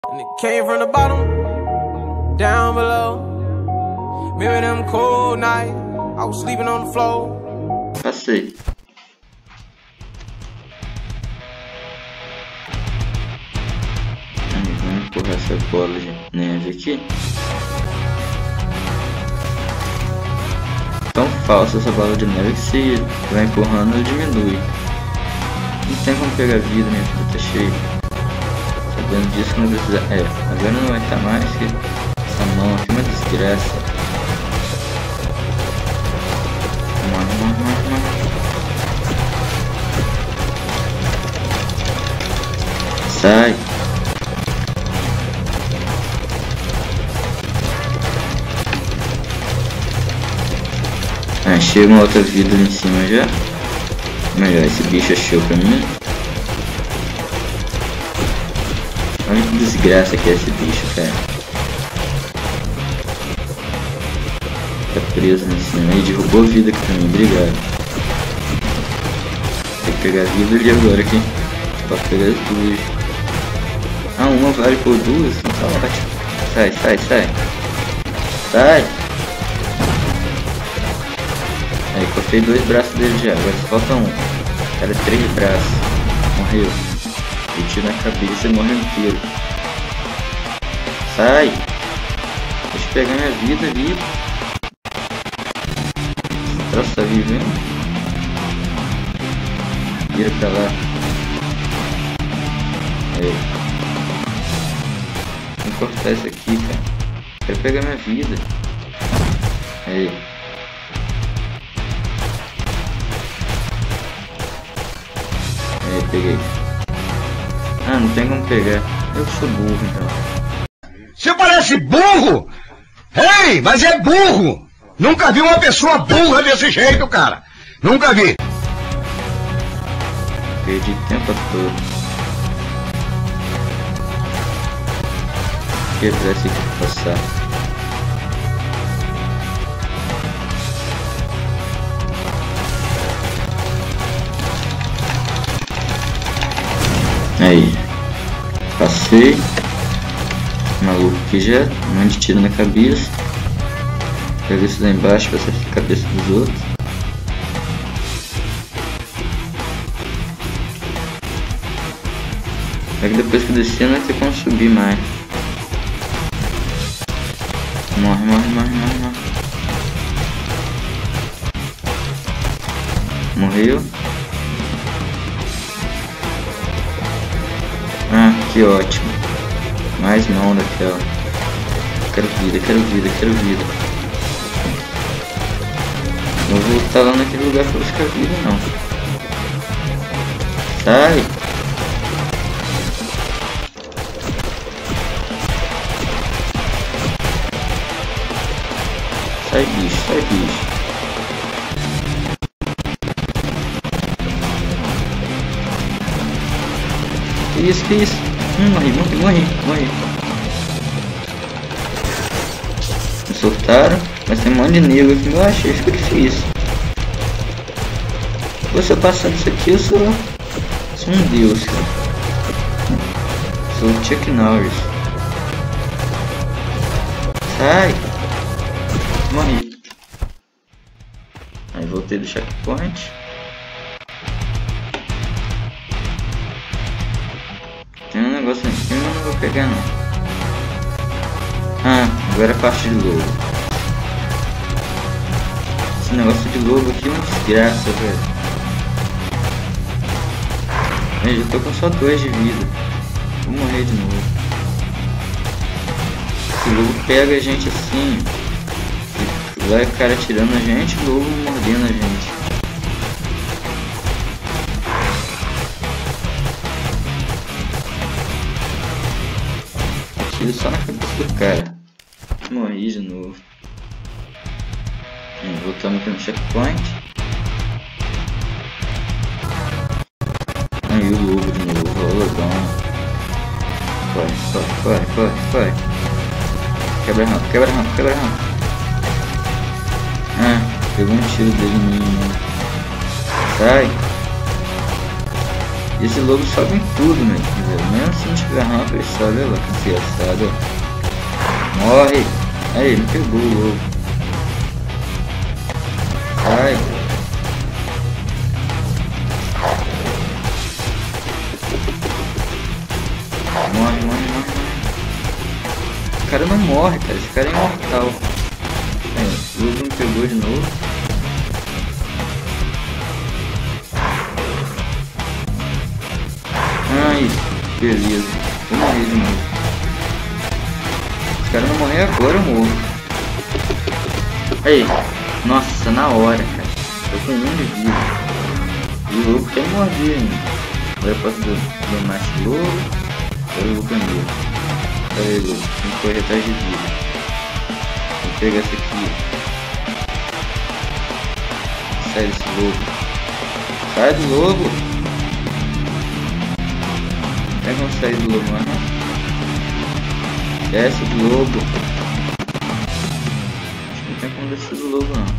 And it came from the bottom, down below. Remember them cold nights, I was sleeping on the floor. Passei. Aí, vamos empurrar essa bola de neve aqui. Tão falsa essa bola de neve que se vai empurrando ela diminui. Não tem como pegar vida, minha vida tá cheia. Sabendo disso que não precisa. Agora não vai estar mais que essa mão aqui é uma desgraça. Sai. Achei uma outra vida ali em cima já. Melhor, esse bicho achou pra mim. Olha que desgraça que é esse bicho, cara. Tá preso em cima e derrubou vida aqui pra mim, obrigado. Tem que pegar a vida ali agora aqui. Posso pegar as duas. Ah, uma vale por duas? Então tá ótimo. Sai, sai, sai. Sai! Aí, cortei dois braços dele já, agora só falta um. Cara, 3 braços. Morreu. E tiro na cabeça e morre inteiro. Sai! Deixa eu pegar minha vida ali. Esse troço tá vivendo. Vira pra lá. Aí. Vou cortar isso aqui, cara. Quero pegar minha vida. Aí. Aí, peguei. Ah, não tem como pegar. Eu sou burro, então. Você parece burro? Ei, mas é burro! Nunca vi uma pessoa burra desse jeito, cara! Nunca vi! Perdi tempo todo. Quebrar esse aqui pra passar. Aí, passei. Maluco aqui já, um monte de tiro na cabeça. Pega isso lá embaixo pra acertar a cabeça dos outros. É que depois que descer não vai ter como subir mais. Morre, morre, morre, morre, morre. Morreu. Ah, que ótimo. Mais mão daquela. Quero vida, quero vida, quero vida. Não vou voltar lá naquele lugar pra buscar vida, não. Sai! Sai, bicho, sai, bicho. Que isso, que isso? Morri, morri, morri, morri. Me soltaram, mas tem um monte de negro aqui embaixo, isso que eu fiz. Se eu passar disso aqui, eu sou um deus, cara. Sou o Chuck Norris. Sai! Morri. Aí voltei do checkpoint. Tem um negócio em cima, eu não vou pegar não. Ah, agora é a parte de lobo. Esse negócio de lobo aqui é uma desgraça, velho. Eu já tô com só 2 de vida. Vou morrer de novo. Esse lobo pega a gente assim. Vai o cara atirando a gente, o lobo mordendo a gente. Atiro só na cabeça do cara. Morri de novo. Voltamos aqui no checkpoint. Aí o lobo de novo, o lobão. Corre, corre, corre, corre, corre. Quebra a rampa, quebra a rampa, quebra a rampa. Ah, pegou um tiro dele em mim, né? Sai! Esse lobo sobe em tudo, meu filho. Mesmo se não tiver rampa, ele sobe, olha lá, que desgraçado. Morre! Aí, ele pegou o lobo. Sai! Morre, morre, morre. O cara não morre, cara. Esse cara é imortal. O lobo me pegou de novo. Ai, beleza. Vou morrer de novo. Se o cara não morrer agora, eu morro. Aí. Nossa, na hora, cara. Tô com 1 de vida. E o lobo quer morder ainda. Agora eu posso domar esse lobo. Agora eu vou comer. Aí, lobo. Tem que correr atrás de vida. Vou pegar essa aqui. Sai desse lobo. Sai do lobo. Não tem como sair do lobo, não. Desce do lobo. Acho que não tem como descer do lobo, não.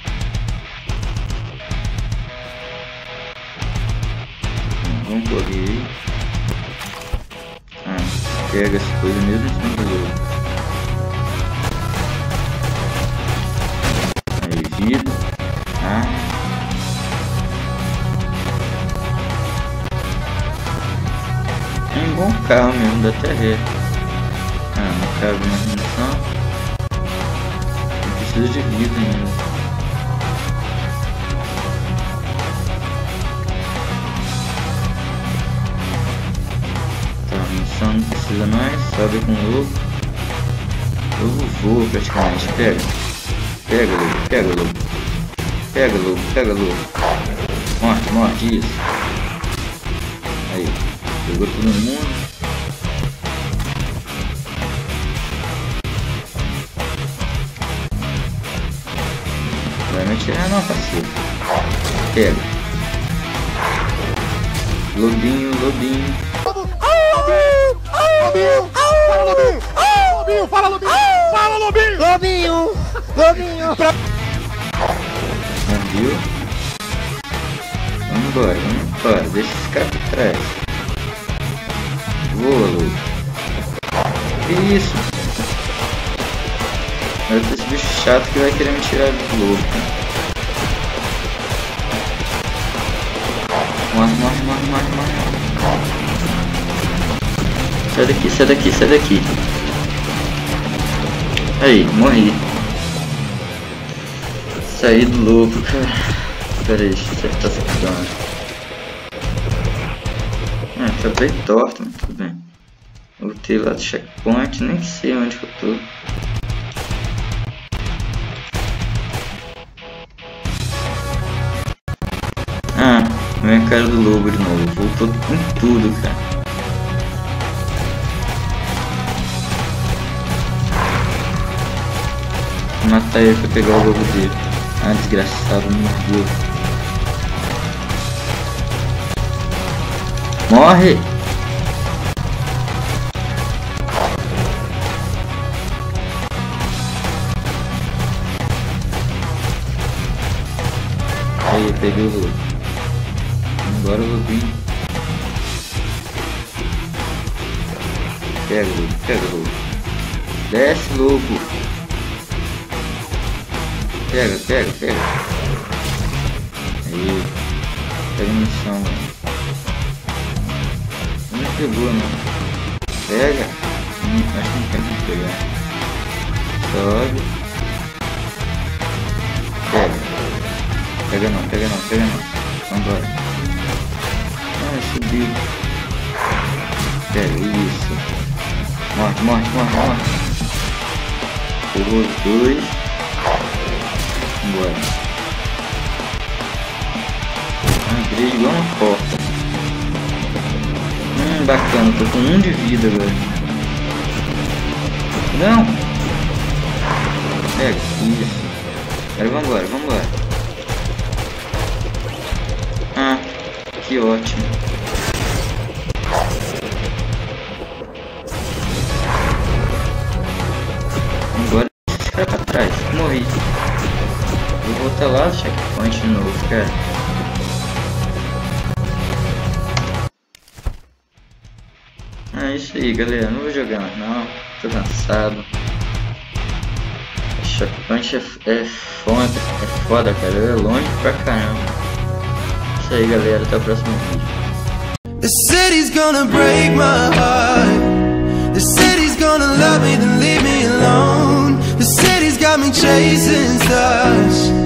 Vamos correr. Pega essa coisa mesmo em cima do lobo. Aí, vida. É um bom carro mesmo, dá até ré. Não cabe mais munição. Eu preciso de vida ainda. Tá, munição não precisa mais. Sobe com o lobo. Lobo voa praticamente. Pega. Pega, lobo. Pega, lobo. Pega, lobo. Pega, lobo. Morte, morte. Isso. Aí. Pegou todo mundo. Vai me atirar não, parceiro. Pega. Lobinho, lobinho. Lobinho! Fala, Lobinho! Lobinho, fala, Lobinho! Fala, Lobinho! Lobinho! Lobinho! Viu? Vamos embora. Deixa esse cara pra trás. Voa, lobo. Que isso? Vai ter esse bicho chato que vai querer me tirar do lobo. Morre. Sai daqui. Aí, morri. Saí do lobo, cara. Pera aí, deixa eu acertar essa câmera. Tá bem torto, mas tudo bem. Voltei lá do checkpoint, nem sei onde que eu tô. Vem a cara do lobo de novo. Voltou com tudo, cara. Vou matar ele pra pegar o lobo dele. Desgraçado, me mordeu. Morre! Aí, peguei o lobo. Agora o lobinho. Pega o lobo. Desce, lobo. Pega. Aí. Pega munição, mano. Não pegou, não. Pega. Acho que não tem como pegar. Sobe. Pega não. Vambora. Subiu. Pega isso. Morre. Pegou os dois. Vambora. Entrei igual uma porta. Bacana, tô com 1 de vida agora. Não! Pega, isso. Agora vambora. Que ótimo. Agora esse cara pra trás. Morri. Vou voltar lá no checkpoint de novo, cara. é isso aí, galera. Não vou jogar mais não. Tô cansado. Punch é foda, cara. É longe pra caramba. Isso aí, galera. Até o próximo vídeo. The city's gonna break my heart. The city's gonna love me, then leave me alone. The city's got me chasing stars.